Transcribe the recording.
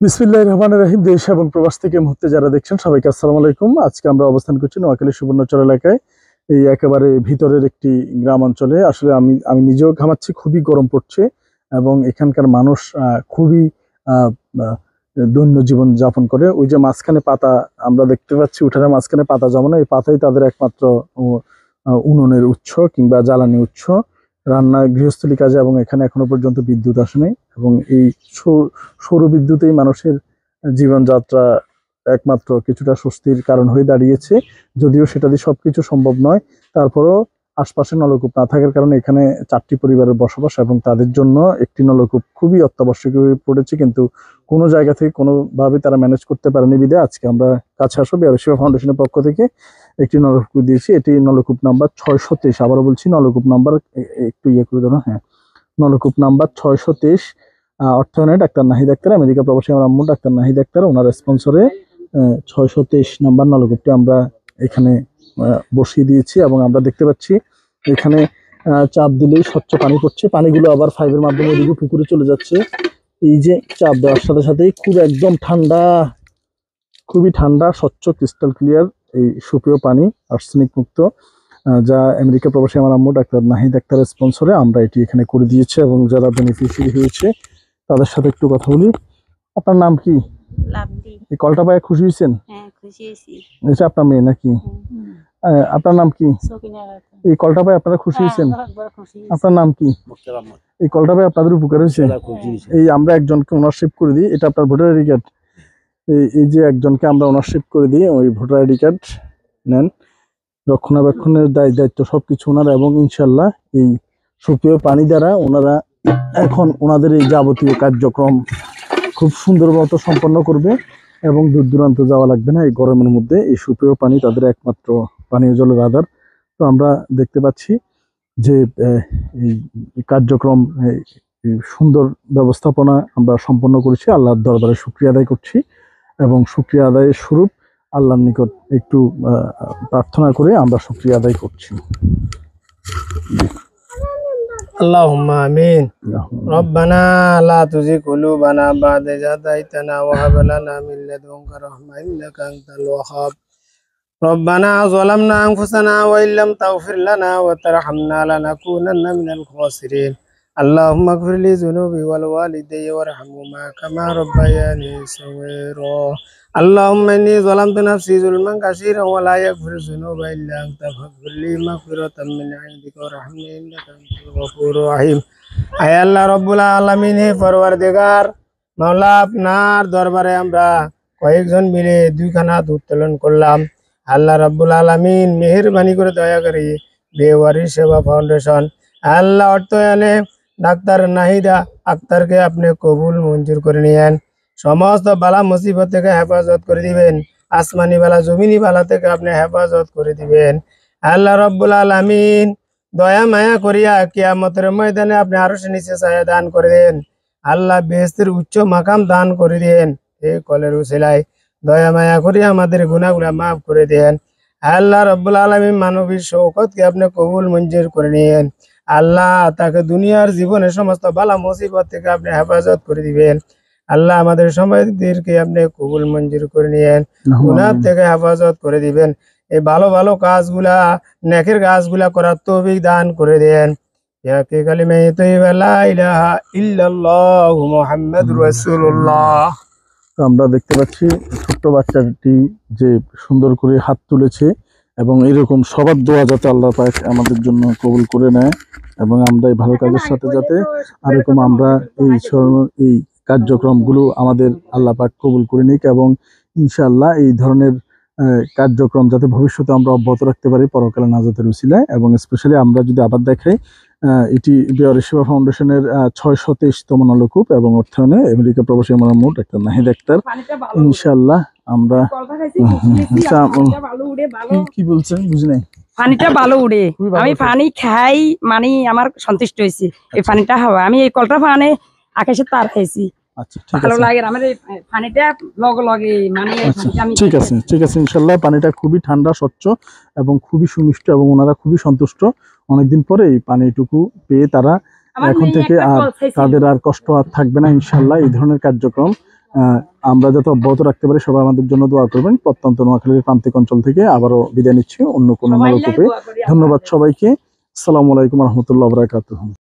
বিসমিল্লাহির রহমানির রহিম। দেশ এবং প্রবাস থেকে মুহূর্তে যারা দেখছেন সবাইকে আসসালামু আলাইকুম। আজকে আমরা অবস্থান করছি নোয়াখালী সুবর্ণচর এলাকায়, এই একেবারে ভিতরের একটি গ্রাম অঞ্চলে। আসলে আমি নিজেও ঘামাচ্ছি, খুবই গরম পড়ছে এবং এখানকার মানুষ খুবই আহ, আহ, দৈন্য জীবন যাপন করে। ওই যে মাঝখানে পাতা আমরা দেখতে পাচ্ছি, উঠানের মাঝখানে পাতা জমানো, এই পাতাই তাদের একমাত্র উনুনের উৎস কিংবা জ্বালানি উৎস, রান্না গৃহস্থলী কাজে। এবং এখানে এখনো পর্যন্ত বিদ্যুৎ আসেনি এবং এই সৌর বিদ্যুতেই মানুষের জীবনযাত্রা একমাত্র কিছুটা স্বস্তির কারণ হয়ে দাঁড়িয়েছে। যদিও সেটা দিয়ে সবকিছু সম্ভব নয়, তারপরও আশপাশে নলকূপ না থাকার কারণে এখানে 4টি পরিবারের বসবাস এবং তাদের জন্য একটি নলকূপ খুবই অত্যাবশ্যকীয় হয়ে পড়েছে। কিন্তু কোনো জায়গা থেকে কোনোভাবে তারা ম্যানেজ করতে পারেনি বিধায় আজকে আমরা কাছে আসো বিহার সেবা ফাউন্ডেশনের পক্ষ থেকে একটি নলকূপ দিয়েছি। এটি নলকূপ নাম্বার 623। আবারও বলছি, নলকূপ নাম্বার একটু করে দেবো। হ্যাঁ, নলকূপ নাম্বার 623। অর্থায়নে ডাক্তার নাহিদ আক্তার, আমেরিকা প্রবাসী আমার আম্মু ডাক্তার নাহিদ আক্তার, ওনার স্পন্সরে 623 নাম্বার নলকূপটি আমরা এখানে বসিয়ে দিয়েছি। এবং আমরা দেখতে পাচ্ছি এখানে চাপ দিলেই স্বচ্ছ পানি পড়ছে। পানিগুলো আবার পাইপের মাধ্যমে ওদিকে পুকুরে চলে যাচ্ছে। এই যে চাপ দেওয়ার সাথে সাথেই খুব একদম ঠান্ডা, খুবই ঠান্ডা, স্বচ্ছ ক্রিস্টাল ক্লিয়ার এই সুপেয় পানি, আর্সেনিক মুক্ত, যা আমেরিকা প্রবাসী আমার আম্মু ডাক্তার নাহিদ আক্তারের স্পন্সরে আমরা এটি এখানে করে দিয়েছি। এবং যারা বেনিফিশিয়ারি হয়েছে তাদের সাথে একটু কথা বলি। আপনার নাম কি? এই কলটা পায়ে খুশি হয়েছেন? এটা আপনার মেয়ে নাকি? আপনার নাম কি? এই কলটা পায়ে আপনারা খুশি হয়েছেন? আপনার নাম কি? এই কলটা পায়ে আপনাদের উপকার হয়েছে? এই আমরা একজনকে ওনারশিপ করে দিই, এটা আপনার ভোটার আইডি কার্ড। এই যে একজনকে আমরা ওনারশিপ করে দিই, ওই ভোটার আইডি কার্ড নেন। রক্ষণাবেক্ষণের দায়িত্ব সবকিছু ওনারা। এবং ইনশাল্লাহ এই সুপেয় পানি দ্বারা ওনারা এখন ওনাদের এই যাবতীয় কার্যক্রম খুব সুন্দর মতো সম্পন্ন করবে এবং দূর দূরান্ত যাওয়া লাগবে না। এই গরমের মধ্যে এই সুপেয় পানি তাদের একমাত্র পানীয় জলের আধার। তো আমরা দেখতে পাচ্ছি যে এই কার্যক্রম সুন্দর ব্যবস্থাপনা আমরা সম্পন্ন করেছি। আল্লাহর দরবারে শুকরিয়া আদায় করছি এবং শুকরিয়া আদায়ের স্বরূপ আল্লাহর নিকট একটু প্রার্থনা করে আমরা শুকরিয়া আদায় করছি। আল্লাহুম্মা আমিন। রব্বানা লা তুযিগ কুলুবানা বা'দা ইয হাদাইতানা ওয়া হাব লানা মিন লাদুনকা রাহমা ইন্নাকা আনতাল ওয়াহ্হাব। রব্বানা যালামনা আনফুসানা ওয়া ইল্লাম তাগফির লানা ওয়া তারহামনা লানাকুনান্না মিনাল খাসিরিন। আল্লাহুম্মা ইগফির লি যুনুবি ওয়াল ওয়ালিদাইয়া ওয়ারহামহুমা কামা রাব্বায়ানি সাগীরা। اللهم إني ظلمت نفسي ظلما كثيرا ولا يغفر الذنوب إلا أنت فاغفر لي مغفرة من عندك وارحمني إنك أنت الغفور الرحيم। আয় আল্লাহ রব্বুল আলামিন, হে পরওয়ারদিগার মাওলা, আপনার দরবারে আমরা কয়েকজন মিলে দুইখানা উত্তোলন করলাম। আল্লাহ রব্বুল আলামিন মেহেরবানি করে দয়া করে বেওয়ারি সেবা ফাউন্ডেশন আল্লাহ অর্থায়নে ডাক্তার নাহিদা আক্তারকে আপনি কবুল মঞ্জুর করে নিয়েন। সমস্ত বালা মুসিবত থেকে হেফাজত করে দিবেন। আসমানি বালা জমিনি বালা থেকে আপনি হেফাজত করে দিবেন। আল্লাহ রব্বুল আলামিন দয়া মায়া করিয়া কিয়ামতের ময়দানে আপনি আরশের নিচে ছায়া দান করে দেন। আল্লাহ বেহেশতের উচ্চ মাকাম দান করে দেন। এই কলের উসিলায় দয়া মায়া করিয়া আমাদের গুনাহগুলো মাফ করে দেন। আল্লাহ রব্বুল আলামিন মানবীর শৌকতকে আপনি কবুল মঞ্জুর করে নিয়েন। আল্লাহ তাকে দুনিয়ার জীবনে সমস্ত বালা মুসিবত থেকে আপনি হেফাজত করে দিবেন। আল্লাহ আমাদের সবাইদেরকে আপনি কবুল মঞ্জুর করে নিয়েন, গুনাহ থেকে হেফাজত করে দিবেন। এই ভালো ভালো কাজগুলা, নেকের কাজগুলা করার তৌফিক দান করে দেন। ইয়া কে কালিমা তাইয়্যিবা লা ইলাহা ইল্লাল্লাহু মুহাম্মাদুর রাসূলুল্লাহ। আমরা দেখতে পাচ্ছি ছোট্ট বাচ্চাটি যে সুন্দর করে হাত তুলেছে এবং এরকম সবার দোয়া যাতে আল্লাহ পাক আমাদের জন্য কবুল করে নেয় এবং আমরা এই ভালো কাজের সাথে যাতে এরকম আমরা এই কার্যক্রমগুলো আমাদের আল্লাহ পাক কবুল করে নিক এবং ইনশাআল্লাহ এই ধরনের কার্যক্রম যাতে ভবিষ্যতে আমরা অব্যাহত রাখতে পারি পরকালে নাজাতের উসিলায়। এবং স্পেশালি আমরা যদি আবার দেখাই, এটি বেওয়ারি সেবা ফাউন্ডেশনের 623তম নলকূপ এবং অর্থায়নে আমেরিকা প্রবাসী আমার আম্মু ডাক্তার নাহিদ আক্তার। ইনশাআল্লাহ আমরা কি বলছেন বুঝি নাই। পানিটা ভালো উড়ে, আমি পানি খাই মানে আমার সন্তুষ্ট হয়েছি। এই পানিটা হাওয়া আমি এই কলটা পানি আকাশে তার খাইছি। আচ্ছা, ভালো লাগে আমার এই পানিটা লগে মানে ঠিক আছে ইনশাআল্লাহ। পানিটা খুবই ঠান্ডা, স্বচ্ছ এবং খুবই সুমিষ্ট এবং ওনারা খুবই সন্তুষ্ট। অনেকদিন পরে এই পানিটুকু পেয়ে তারা এখন থেকে আর তাদের আর কষ্ট আর থাকবে না ইনশাআল্লাহ। এই ধরনের কার্যক্রম আমরা যাতে অব্যাহত রাখতে পারি, সবাই আমাদের জন্য দোয়া করবেন। প্রত্যন্ত নোয়াখালীর প্রান্তিক অঞ্চল থেকে আবারও বিদায় নিচ্ছি অন্য কোনো নলকূপে। ধন্যবাদ সবাইকে। আসসালামু আলাইকুম রহমতুল্লাহ বারাকাতুহু।